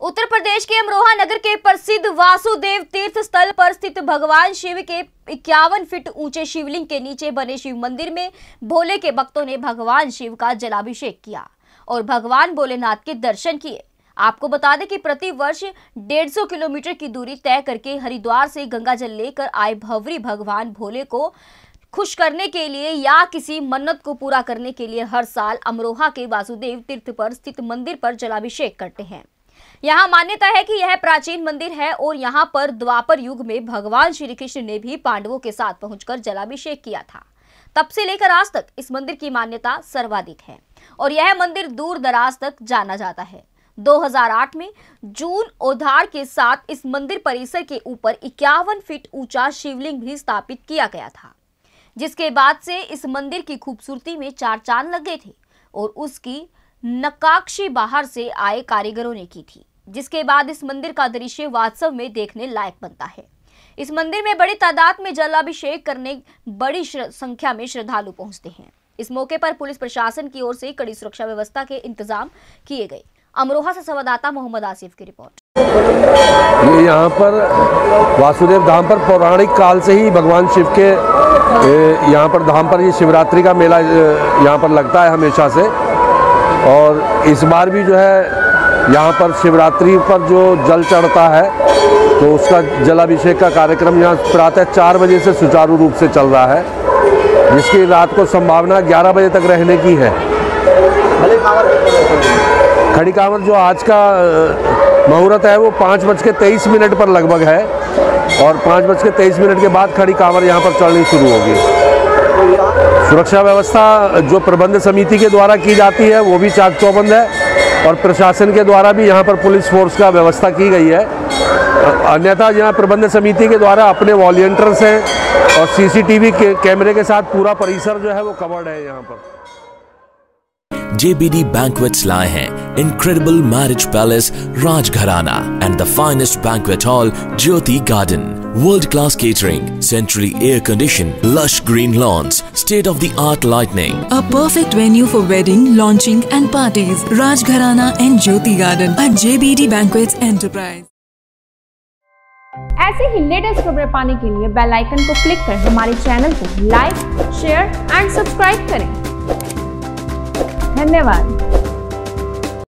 उत्तर प्रदेश के अमरोहा नगर के प्रसिद्ध वासुदेव तीर्थ स्थल पर स्थित भगवान शिव के 51 फीट ऊंचे शिवलिंग के नीचे बने शिव मंदिर में भोले के भक्तों ने भगवान शिव का जलाभिषेक किया और भगवान भोलेनाथ के दर्शन किए। आपको बता दें कि प्रति वर्ष 150 किलोमीटर की दूरी तय करके हरिद्वार से गंगा जल लेकर आए भंवरी भगवान भोले को खुश करने के लिए या किसी मन्नत को पूरा करने के लिए हर साल अमरोहा के वासुदेव तीर्थ पर स्थित मंदिर पर जलाभिषेक करते हैं। यहाँ मान्यता है कि यह प्राचीन मंदिर है और यहाँ पर द्वापर युग में भगवान श्री कृष्ण ने भी पांडवों के साथ पहुंचकर जलाभिषेक किया था। तब से लेकर आज तक इस मंदिर की मान्यता सर्वाधिक है और यह मंदिर दूर दराज तक जाना जाता है। 2008 में जून ओधार के साथ इस मंदिर परिसर के ऊपर 51 फीट ऊंचा शिवलिंग भी स्थापित किया गया था, जिसके बाद से इस मंदिर की खूबसूरती में चार चांद लग गए थे और उसकी नक्काशी बाहर से आए कारीगरों ने की थी, जिसके बाद इस मंदिर का दृश्य वास्तव में देखने लायक बनता है। इस मंदिर में बड़ी तादाद में जलाभिषेक करने बड़ी संख्या में श्रद्धालु पहुंचते हैं। इस मौके पर पुलिस प्रशासन की ओर से कड़ी सुरक्षा व्यवस्था के इंतजाम किए गए। अमरोहा से संवाददाता मोहम्मद आसिफ की रिपोर्ट। ये यहाँ पर वासुदेव धाम पर पौराणिक काल से ही भगवान शिव के यहाँ पर धाम पर ये शिवरात्रि का मेला यहाँ पर लगता है हमेशा से, और इस बार भी जो है यहाँ पर शिवरात्रि पर जो जल चढ़ता है तो उसका जलाभिषेक का कार्यक्रम यहाँ प्रातः 4 बजे से सुचारू रूप से चल रहा है, जिसकी रात को संभावना 11 बजे तक रहने की है। खड़ी कांवर जो आज का मुहूर्त है वो 5:23 पर लगभग है और 5:23 के बाद खड़ी कांवर यहाँ पर चलनी शुरू होगी। सुरक्षा व्यवस्था जो प्रबंध समिति के द्वारा की जाती है वो भी चाक चौबंद है और प्रशासन के द्वारा भी यहाँ पर पुलिस फोर्स का व्यवस्था की गई है। अन्यथा यहाँ प्रबंध समिति के द्वारा अपने वॉलंटियर्स हैं और सीसीटीवी के कैमरे के साथ पूरा परिसर जो है वो कवर्ड है। यहाँ पर JBD Banquets लाए हैं Incredible Marriage Palace Rajgharana and the finest banquet hall Jyoti Garden. World-class catering, centrally air-conditioned, lush green lawns, state-of-the-art lighting. A perfect venue for wedding, launching and parties. Rajgharana and Jyoti Garden at JBD Banquets Enterprise. ऐसे ही latest खबरें पाने के लिए bell icon को click कर हमारे channel को like, share and subscribe करें। धन्यवाद।